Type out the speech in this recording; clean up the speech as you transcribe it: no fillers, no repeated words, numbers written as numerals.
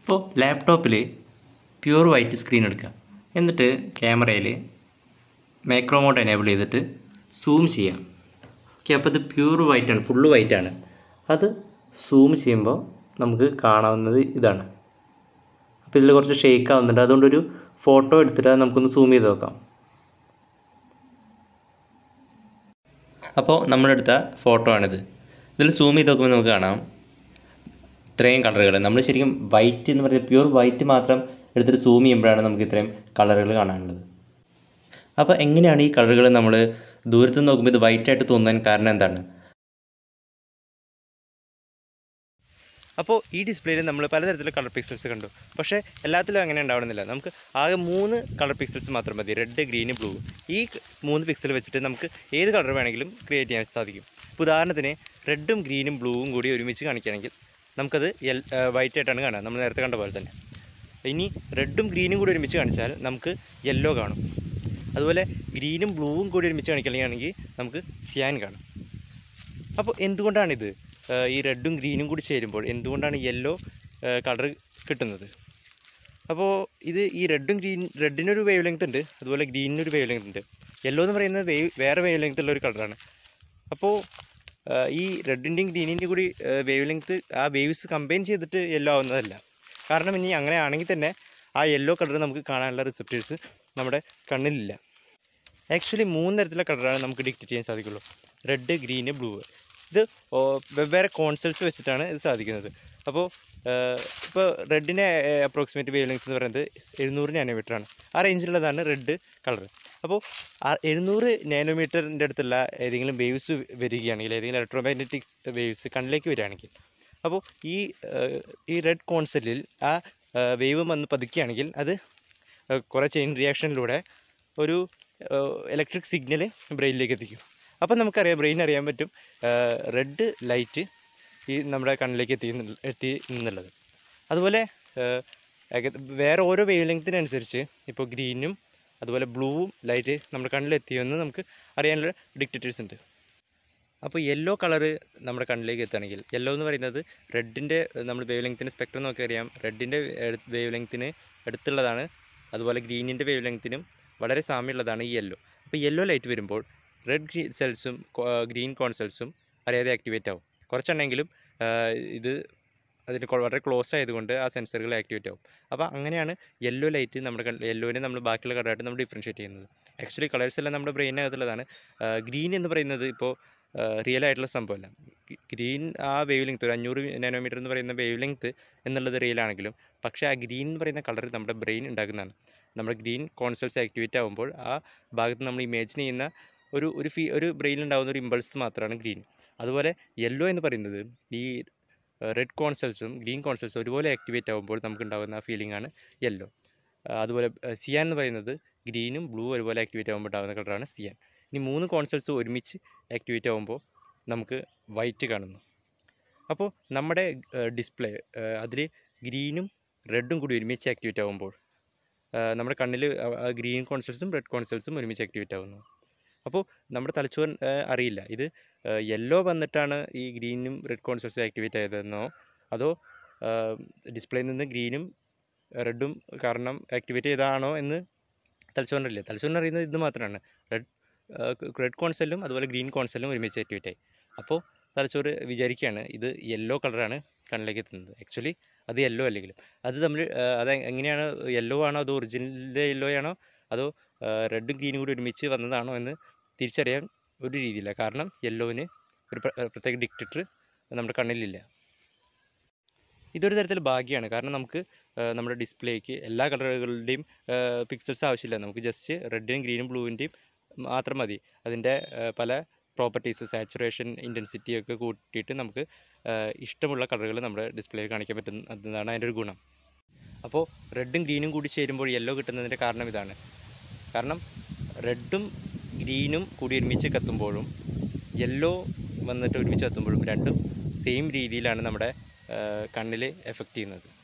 ഇപ്പോൾ ലാപ്ടോപ്പിൽ pure white screen എടുക്കുക. എന്നിട്ട് ക്യാമറയിൽ മാക്രോ മോഡ് എനേബിൾ ചെയ്തിട്ട് സൂം ചെയ്യാം. ഓക്കെ, അപ്പോൾ ഇത് പ്യുവർ വൈറ്റാണ്, ഫുള്ള് വൈറ്റാണ്. അത് സൂം ചെയ്യുമ്പോൾ നമുക്ക് കാണാവുന്നത് ഇതാണ്. അപ്പോൾ ഇതിൽ കുറച്ച് ഷെയ്ക്ക് ആവുന്നുണ്ട്. അതുകൊണ്ടൊരു ഫോട്ടോ എടുത്തിട്ട് അത് നമുക്കൊന്ന് സൂം ചെയ്ത് നോക്കാം. അപ്പോൾ നമ്മളെടുത്ത ഫോട്ടോ ആണിത്. ഇതിൽ സൂം ചെയ്ത് നോക്കുമ്പോൾ നമുക്ക് കാണാം ഇത്രയും കളറുകൾ. നമ്മൾ ശരിക്കും വൈറ്റ് എന്ന് പറയുന്നത് പ്യുവർ വൈറ്റ് മാത്രം എടുത്തിട്ട് സൂം ചെയ്യുമ്പോഴാണ് നമുക്ക് ഇത്രയും കളറുകൾ കാണാനുള്ളത്. അപ്പോൾ എങ്ങനെയാണ് ഈ കളറുകൾ നമ്മൾ ദൂരത്ത് നോക്കുമ്പോൾ ഇത് വൈറ്റായിട്ട് തോന്നാൻ കാരണം എന്താണ്? അപ്പോൾ ഈ ഡിസ്പ്ലേയിൽ നമ്മൾ പലതരത്തിലുള്ള കളർ പിക്സൽസ് കണ്ടു. പക്ഷേ എല്ലാത്തിലും അങ്ങനെ ഉണ്ടാവണമെന്നില്ല. നമുക്ക് ആകെ 3 കളർ പിക്സൽസ് മാത്രം മതി, റെഡ്, ഗ്രീന്, ബ്ലൂ. ഈ 3 പിക്സൽ വെച്ചിട്ട് നമുക്ക് ഏത് കളർ വേണമെങ്കിലും ക്രിയേറ്റ് ചെയ്യാൻ സാധിക്കും. ഇപ്പോൾ ഉദാഹരണത്തിന് റെഡും ഗ്രീനും ബ്ലൂവും കൂടി ഒരുമിച്ച് കാണിക്കുകയാണെങ്കിൽ നമുക്കത് വൈറ്റ് ആയിട്ടാണ് കാണുക, നമ്മൾ നേരത്തെ കണ്ട പോലെ തന്നെ. ഇനി റെഡും ഗ്രീനും കൂടി ഒരുമിച്ച് കാണിച്ചാൽ നമുക്ക് യെല്ലോ കാണും. അതുപോലെ ഗ്രീനും ബ്ലൂവും കൂടി ഒരുമിച്ച് കാണിക്കുകയാണെങ്കിൽ നമുക്ക് സിയാൻ കാണും. അപ്പോൾ എന്തുകൊണ്ടാണിത്? ഈ റെഡും ഗ്രീനും കൂടി ചേരുമ്പോൾ എന്തുകൊണ്ടാണ് യെല്ലോ കളർ കിട്ടുന്നത്? അപ്പോൾ ഇത് ഈ റെഡിനൊരു വേവ് ലെങ്ത് ഉണ്ട്, അതുപോലെ ഗ്രീനിനൊരു വേവ് ലെങ്ത് ഉണ്ട്. യെല്ലോ എന്ന് പറയുന്നത് വേറെ വേവ് ലെങ്ത് ഉള്ള ഒരു കളറാണ്. അപ്പോൾ ഈ റെഡിൻ്റെയും ഗ്രീനിൻ്റെയും കൂടി വേവ് ലെങ്ത്, ആ വേവ്സ് കമ്പൈൻ ചെയ്തിട്ട് യെല്ലോ ആവുന്നതല്ല. കാരണം ഇനി അങ്ങനെ ആണെങ്കിൽ തന്നെ ആ യെല്ലോ കളർ നമുക്ക് കാണാനുള്ള റിസപ്റ്റേഴ്സ് നമ്മുടെ കണ്ണിലില്ല. ആക്ച്വലി 3 തരത്തിലുള്ള കളറാണ് നമുക്ക് ഡിറ്റക്റ്റ് ചെയ്യാൻ സാധിക്കുള്ളൂ: റെഡ്, ഗ്രീന്, ബ്ലൂ. ഇത് വെവ്വേറെ കോൺസെപ്റ്റ്സ് വെച്ചിട്ടാണ് ഇത് സാധിക്കുന്നത്. അപ്പോൾ ഇപ്പോൾ റെഡിൻ്റെ അപ്രോക്സിമേറ്റ് വേവ് ലെങ്ത് എന്ന് പറയുന്നത് 700 നാനോമീറ്ററാണ്. ആ റേഞ്ചിലുള്ളതാണ് റെഡ് കളർ. അപ്പോൾ 700 നാനോമീറ്ററിൻ്റെ അടുത്തുള്ള ഏതെങ്കിലും വേവ്സ് വരികയാണെങ്കിൽ, ഏതെങ്കിലും ഇലക്ട്രോമാഗ്നറ്റിക് വേവ്സ് കണ്ണിലേക്ക് വരികയാണെങ്കിൽ, അപ്പോൾ ഈ റെഡ് കോൺസെപ്റ്റിൽ ആ വേവ് വന്ന് പതുക്കുകയാണെങ്കിൽ അത് കുറേ ചെയിൻ റിയാക്ഷനിലൂടെ ഒരു ഇലക്ട്രിക് സിഗ്നൽ ബ്രെയിനിലേക്ക് എത്തിക്കും. അപ്പം നമുക്കറിയാം, ബ്രെയിൻ അറിയാൻ പറ്റും റെഡ് ലൈറ്റ് ഈ നമ്മുടെ കണ്ണിലേക്ക് എത്തി എന്നുള്ളത്. അതുപോലെ വേറെ ഓരോ വേവ് ലെങ്ത്തിനനുസരിച്ച് ഇപ്പോൾ ഗ്രീനും അതുപോലെ ബ്ലൂവും ലൈറ്റ് നമ്മുടെ കണ്ണിലെത്തിയെന്ന് നമുക്ക് അറിയാനുള്ള ഡിറ്റക്ടേഴ്സ് ഉണ്ട്. അപ്പോൾ യെല്ലോ കളറ് നമ്മുടെ കണ്ണിലേക്ക് എത്തുകയാണെങ്കിൽ, യെല്ലോ എന്ന് പറയുന്നത് റെഡിൻ്റെ നമ്മൾ വേവ് ലെങ്ത്തിൻ്റെ സ്പെക്ട്രം നോക്കി അറിയാം, റെഡിൻ്റെ വേവ് ലെങ്ത്തിന് അടുത്തുള്ളതാണ്. അതുപോലെ ഗ്രീനിൻ്റെ വേവ് ലെങ്ത്തിനും വളരെ സാമ്യമുള്ളതാണ് ഈ യെല്ലോ. അപ്പോൾ യെല്ലോ ലൈറ്റ് വരുമ്പോൾ റെഡ് സെൽസും ഗ്രീൻ കോൺ സെൽസും അറിയാതെ ആക്ടിവേറ്റ് ആവും. കുറച്ചെണ്ണെങ്കിലും ഇത് അതിന് വളരെ ക്ലോസ് ആയതുകൊണ്ട് ആ സെൻസറുകൾ ആക്ടിവേറ്റ് ആവും. അപ്പോൾ അങ്ങനെയാണ് യെല്ലോ ലൈറ്റ് നമ്മുടെ യെല്ലോനെ നമ്മൾ ബാക്കിയുള്ള കളറായിട്ട് നമ്മൾ ഡിഫറൻഷ്യേറ്റ് ചെയ്യുന്നത്. ആക്ച്വലി കളേഴ്സ് എല്ലാം നമ്മുടെ ബ്രെയിനകത്തുള്ളതാണ്. ഗ്രീൻ എന്ന് പറയുന്നത് ഇപ്പോൾ റിയൽ ആയിട്ടുള്ള സംഭവമല്ല. ഗ്രീൻ ആ വേവ് ലെങ്ത്, ഒരു 500 നാനോമീറ്റർ എന്ന് പറയുന്ന വേവ് ലെങ്ത് എന്നുള്ളത് റിയൽ ആണെങ്കിലും, പക്ഷേ ആ ഗ്രീൻ എന്ന് പറയുന്ന കളർ നമ്മുടെ ബ്രെയിൻ ഉണ്ടാക്കുന്നതാണ്. നമ്മുടെ ഗ്രീൻ കോൺസെപ്റ്റ്സ് ആക്ടിവേറ്റ് ആകുമ്പോൾ ആ ഭാഗത്ത് നമ്മൾ ഇമാജിൻ ചെയ്യുന്ന ഒരു ബ്രെയിനിലുണ്ടാകുന്ന ഒരു ഇമ്പൾസ് മാത്രമാണ് ഗ്രീൻ. അതുപോലെ യെല്ലോ എന്ന് പറയുന്നത് ഈ റെഡ് കോൺസെൽസും ഗ്രീൻ കോൺസെൽസും ഒരുപോലെ ആക്ടിവേറ്റ് ആകുമ്പോൾ നമുക്കുണ്ടാകുന്ന ആ ഫീലിംഗ് ആണ് യെല്ലോ. അതുപോലെ സിയാൻ എന്ന് പറയുന്നത് ഗ്രീനും ബ്ലൂ ഒരുപോലെ ആക്ടിവേറ്റ് ആകുമ്പോൾ ഉണ്ടാകുന്ന കളറാണ് സിയാൻ. ഇനി 3 കോൺസെൽസ് ഒരുമിച്ച് ആക്ടിവേറ്റ് ആകുമ്പോൾ നമുക്ക് വൈറ്റ് കാണുന്നു. അപ്പോൾ നമ്മുടെ ഡിസ്പ്ലേ അതിൽ ഗ്രീനും റെഡും കൂടി ഒരുമിച്ച് ആക്ടിവേറ്റ് ആകുമ്പോൾ നമ്മുടെ കണ്ണിൽ ഗ്രീൻ കോൺസെൽസും റെഡ് കോൺസെൽസും ഒരുമിച്ച് ആക്ടിവേറ്റ് ആകുന്നു. അപ്പോൾ നമ്മുടെ തലച്ചോറ് അറിയില്ല ഇത് യെല്ലോ വന്നിട്ടാണ് ഈ ഗ്രീനും റെഡ് കോൺസെപ്റ്റ്സ് ആക്ടിവേറ്റ് ആയതെന്നോ, അതോ ഡിസ്പ്ലേയിൽ നിന്ന് ഗ്രീനും റെഡും കാരണം ആക്ടിവേറ്റ് ചെയ്തതാണോ എന്ന് തലച്ചോറിനറിയില്ല. തലച്ചോറിന് അറിയുന്നത് ഇത് മാത്രമാണ്: റെഡ് കോൺസെല്ലും അതുപോലെ ഗ്രീൻ കോൺസെല്ലും ഒരുമിച്ച് ആക്ടിവേറ്റ് ആയി. അപ്പോൾ തലച്ചോറ് വിചാരിക്കുകയാണ് ഇത് യെല്ലോ കളറാണ് കണ്ണിലേക്ക് എത്തുന്നത്. ആക്ച്വലി അത് യെല്ലോ അല്ലെങ്കിലും അത് അത് എങ്ങനെയാണ് യെല്ലോ ആണോ, അതോ ഒറിജിനൽ യെല്ലോ ആണോ, അതോ റെഡും ഗ്രീനും കൂടി ഒരുമിച്ച് വന്നതാണോ എന്ന് തിരിച്ചറിയാൻ ഒരു രീതിയില്ല. കാരണം യെല്ലോവിന് ഒരു പ്രത്യേക ഡിറ്റക്ടർ നമ്മുടെ കണ്ണിലില്ല. ഇതൊരു തരത്തിൽ ഭാഗ്യമാണ്. കാരണം നമുക്ക് നമ്മുടെ ഡിസ്പ്ലേക്ക് എല്ലാ കളറുകളുടെയും പിക്സൽസ് ആവശ്യമില്ല. നമുക്ക് ജസ്റ്റ് റെഡിനും ഗ്രീനും ബ്ലൂവിൻ്റെയും മാത്രം മതി. അതിൻ്റെ പല പ്രോപ്പർട്ടീസ്, സാച്ചുറേഷൻ, ഇൻറ്റൻസിറ്റി ഒക്കെ കൂട്ടിയിട്ട് നമുക്ക് ഇഷ്ടമുള്ള കളറുകൾ നമ്മുടെ ഡിസ്പ്ലേയിൽ കാണിക്കാൻ പറ്റുന്നതാണ് അതിൻ്റെ ഒരു ഗുണം. അപ്പോൾ റെഡും ഗ്രീനും കൂടി ചേരുമ്പോൾ യെല്ലോ കിട്ടുന്നതിൻ്റെ കാരണം ഇതാണ്. കാരണം റെഡും ഗ്രീനും കൂടി ഒരുമിച്ച് കത്തുമ്പോഴും യെല്ലോ വന്നിട്ട് ഒരുമിച്ച് കത്തുമ്പോഴും രണ്ടും സെയിം രീതിയിലാണ് നമ്മുടെ കണ്ണിൽ എഫക്റ്റ് ചെയ്യുന്നത്.